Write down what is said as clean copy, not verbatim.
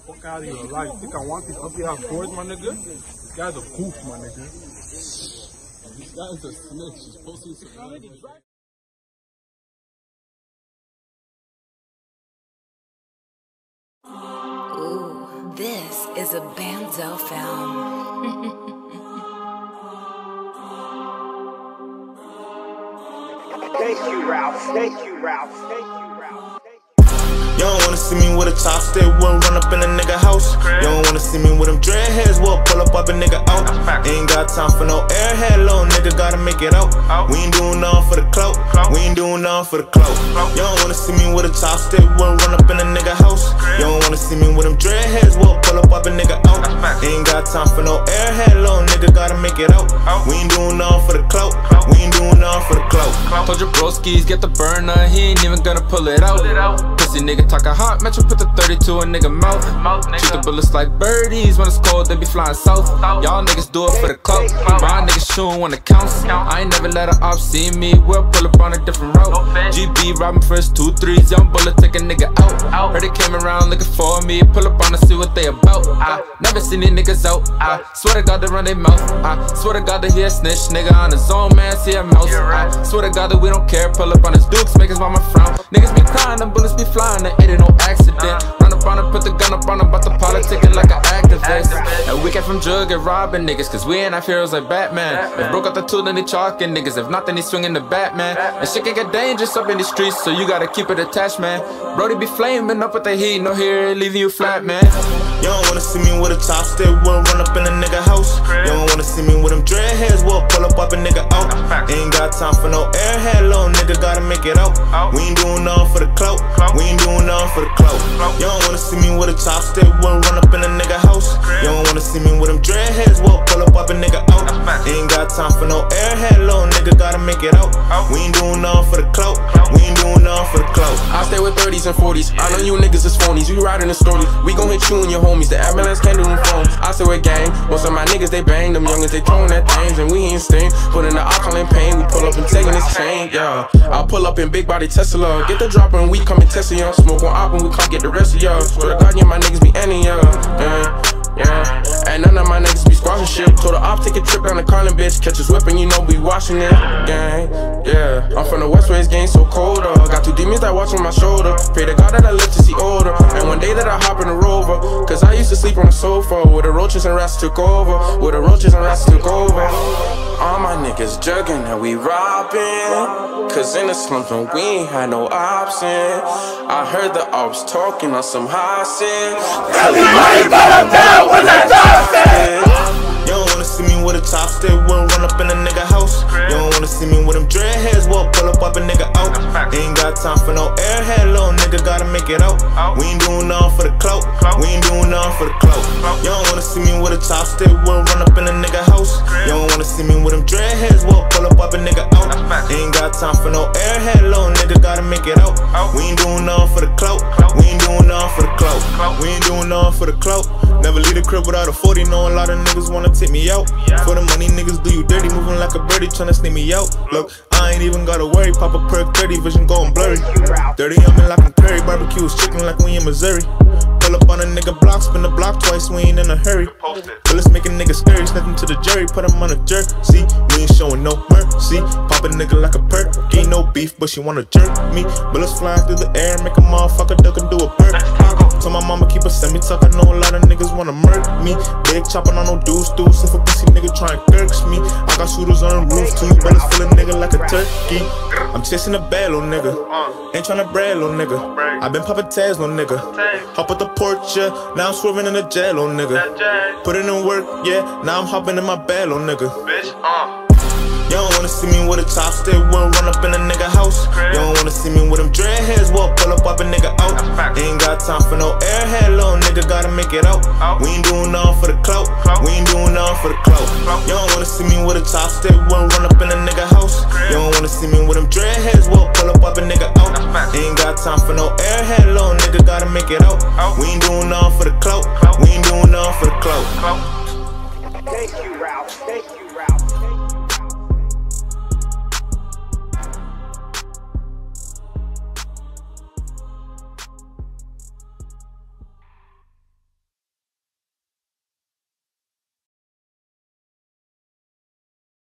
Fuck out of here, alive. You think I want these ugly ass boards, my nigga? This guy's a goof, my nigga. This guy's a snitch. He's posting some. Ooh, this is a Banzo film. Thank you, Ralph. Thank you, Ralph. Thank you, Ralph. You don't wanna see me with a top stick, we'll run up in a nigga house. You don't wanna see me with them dreadheads, we'll pull up a nigga out. Ain't got time for no airhead, little nigga gotta make it out. We ain't doing nothing for the clout, we ain't doing nothing for the clout. You don't wanna see me with a top stick, we'll run up in a nigga house. You don't wanna see me with them dreadheads, we'll pull up a nigga out. Ain't got time for no airhead, little nigga gotta make it out. We ain't doing nothing for the clout, we ain't doing nothing for the clout. Told your broskies, get the burner, he ain't even gonna pull it out. Pussy nigga talk a hot metro, put the 32 in nigga mouth. Shoot the bullets like birdies, when it's cold they be flying south. Y'all niggas do it for the clout, my niggas shooting when it counts. I ain't never let a op see me, we'll pull up on a different route. GB robbing first 2-3s, young bullet take a nigga out. Heard they came around looking for me, pull up on to see what they about. I never seen these niggas out, I swear to God they run their mouth. I swear to God that he a snitch, nigga on his own man, see a mouse. I swear to God that we don't care, pull up on his dukes, make his mama frown. Niggas be crying, them bullets be flying, they ain't no accident. Run up on him, put the gun up on him, bout to politicking like an activist. And we came from drug and robbing niggas, cause we ain't have heroes like Batman. If broke out the tool, then he chalking niggas. If not, then he swinging the Batman. And shit can get dangerous up in the streets, so you gotta keep it attached, man. Brody be flaming up with the heat, no here, leaving you flat, man. You don't wanna see me with a top stick, we'll run up in a nigga house. You don't wanna see me with them dreadheads, we'll pull up a nigga out. Ain't got time for no airhead, little nigga gotta make it out. We ain't doing nothing for the clout, we ain't doing nothing for the clout. You don't wanna see me with a top stick, we'll run up in a nigga house. You don't wanna see me with them dreadheads, we'll pull up a nigga out. Ain't got time for no airhead, little nigga gotta make it out. We ain't doing nothing for the clout, we ain't doing nothing for the clout. I stay with 30s and 40s, I know you niggas is phonies, you riding the stories. We gon' hit you and your homies, the ambulance can't do them phones. I stay with gang, most of my niggas they bang, them youngins they throwing that things, and we ain't sting. Put in the alcohol in pain, we pull up and taking this chain, yeah. I'll pull up in big body Tesla, get the drop and we come and test it, y'all. Smoke on op and we can't get the rest of y'all. Swear to God, yeah, my niggas be any y'all, yeah. And none of my niggas be squashing shit. Told the op take a trip down to Carlin, bitch. Catch us whipping, you know we washing it, gang, yeah. I'm from the West where it's getting so colder. Got two demons that watch on my shoulder. Pray to God that I live to see older. And one day that I hop in a Rover, cause I used to sleep on the sofa where the roaches and rats took over, where the roaches and rats took over. All my niggas jugging and we robbing, cause in the slums when we ain't had no option. I heard the ops talking on some high shit. Everybody got a bell when they You don't wanna see me with a top stick, we'll run up in a nigga house. You don't wanna see me with them dreadheads, we'll pull up a nigga out. Ain't got time for no airhead, little nigga gotta make it out. We ain't doing nothing for the clout, we ain't doing nothing for the clout. You don't wanna see me with a top stick, we'll run up in a nigga house. You don't wanna see me with them dreadheads, we'll pull up a nigga out. Ain't got time for no airhead, little nigga gotta make it out. We ain't doing nothing for the clout, we ain't doing nothing for the clout. We ain't doing nothing for the clout. Never leave the crib without a 40, know a lot of niggas wanna take me out. For the money, niggas do you dirty, moving like a birdie, tryna sneak me out. Look, I ain't even gotta worry, pop a perk 30, vision going blurry. Dirty, I'm in like I'm Curry, barbecues chicken like we in Missouri. Pull up on a nigga block, spin the block twice, we ain't in a hurry. Bullets make a nigga scary, nothing to the jury, put him on a jerk. See, we ain't showing no mercy, pop a nigga like a perk. Ain't no beef, but she wanna jerk me. Bullets flying through the air, make a motherfucker duck and do a perk. So my mama keep a semi-tuck, I know a lot of niggas wanna murk me. Big chopping on no deuce, if a pussy nigga try and kirks me. I got shooters on the roof too, bullets fill a nigga like a turkey. I'm chasing a bad little nigga, ain't tryna brag little nigga. I been popping tags little nigga, hop at the porch, yeah, now I'm swerving in the jail little nigga. Put it in work, yeah, now I'm hopping in my bed little nigga. You don't wanna see me with a top stick, we'll run up in a nigga house. You don't wanna see me with them dreadheads, we'll pull up a nigga out. Ain't got time for no airhead, little nigga gotta make it out. We ain't doing nothing for the clout, we ain't doing nothing for the clout. You don't wanna see me with a top stick, we'll run up in a nigga house. You don't wanna see me with them dreadheads, we'll pull up a nigga out. Ain't got time for no airhead, little nigga gotta make it out. We ain't doing nothing for the clout, we ain't doing nothing for the clout. Thank you, Ralph. Thank you, Ralph.